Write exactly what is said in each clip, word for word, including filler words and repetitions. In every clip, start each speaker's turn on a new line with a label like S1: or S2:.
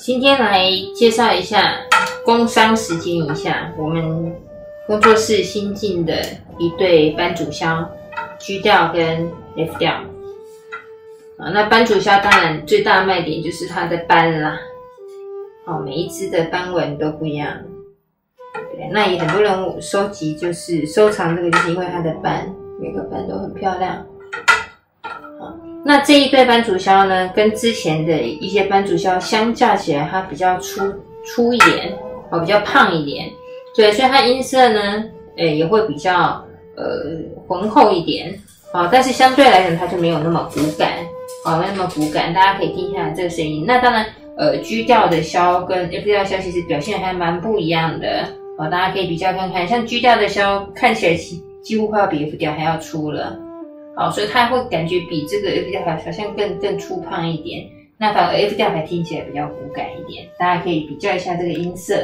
S1: 今天来介绍一下，工商时间一下，我们工作室新进的一对斑竹箫 G 调跟 F 调。啊，那斑竹箫当然最大的卖点就是它的斑啦，哦，每一支的斑纹都不一样。对，那也很多人收集就是收藏这个，就是因为它的斑，每个斑都很漂亮。那这一对斑竹箫呢，跟之前的一些斑竹箫相较起来，它比较粗粗一点，哦，比较胖一点，对，所以它音色呢，呃，也会比较呃浑厚一点，哦，但是相对来讲，它就没有那么骨感，哦，没有那么骨感，大家可以听下来这个声音。那当然，呃 ，G 调的箫跟 F 调的箫其实表现还蛮不一样的，哦，大家可以比较看看，像 G 调的箫看起来几几乎快要比 F 调还要粗了。好，所以它会感觉比这个 F 调好像更更粗胖一点，那反而 F 调还听起来比较骨感一点，大家可以比较一下这个音色。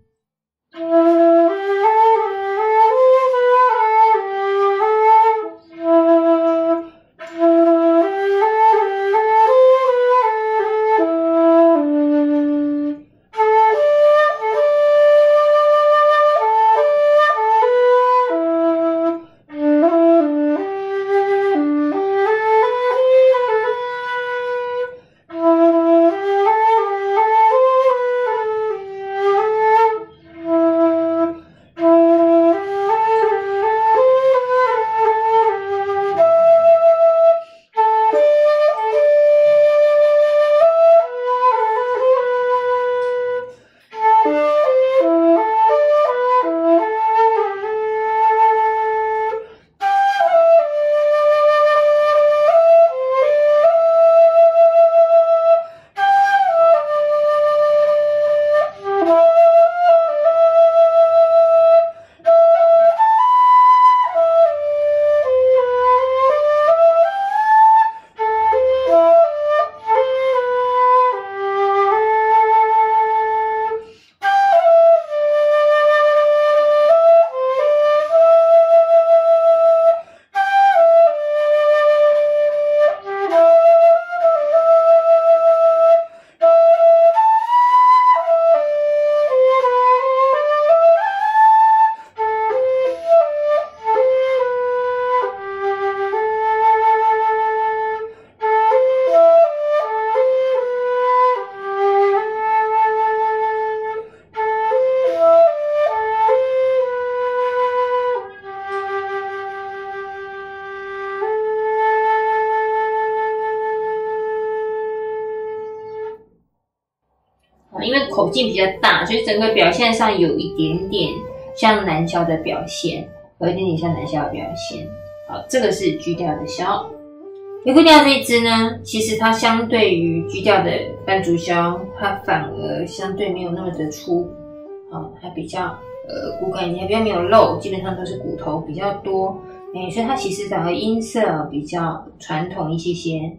S1: 因为口径比较大，所以整个表现上有一点点像南箫的表现，有一点点像南箫的表现。好，这个是 G 调的箫。F 调这一支呢，其实它相对于 G 调的斑竹箫，它反而相对没有那么的粗，好，它比较呃骨感一点，比较没有肉，基本上都是骨头比较多，哎，所以它其实反而音色比较传统一些些。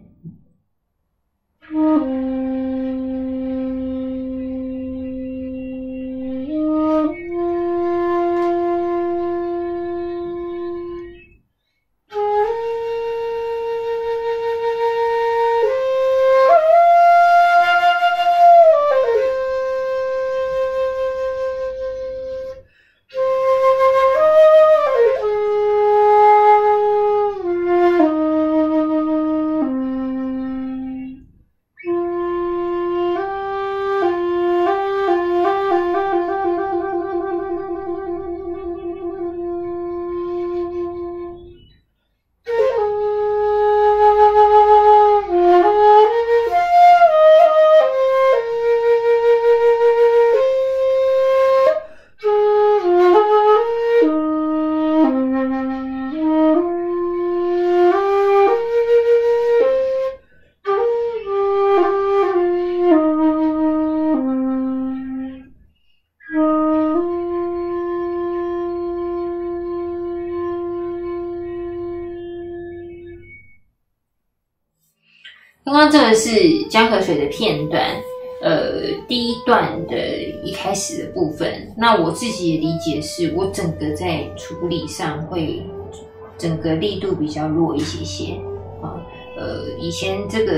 S1: 刚刚这个是江河水的片段，呃，第一段的一开始的部分。那我自己的理解是，我整个在处理上会整个力度比较弱一些些啊。呃，以前这个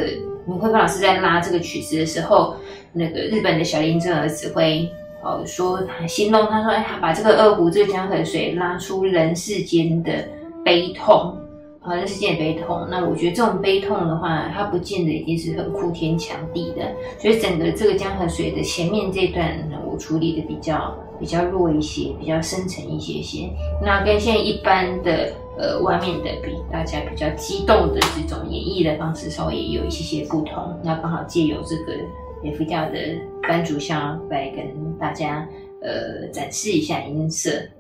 S1: 敏慧芳老师在拉这个曲子的时候，那个日本的小林正儿指挥哦说他形容他说，哎，他把这个二胡这个江河水拉出人世间的悲痛。啊，人世间的悲痛。那我觉得这种悲痛的话，它不见得一定是很哭天抢地的，所以整个这个江河水的前面这段，我处理的比较比较弱一些，比较深沉一些些。那跟现在一般的呃外面的比大家比较激动的这种演绎的方式，稍微也有一些些不同。那刚好借由这个 F 调的班主校来跟大家呃展示一下音色。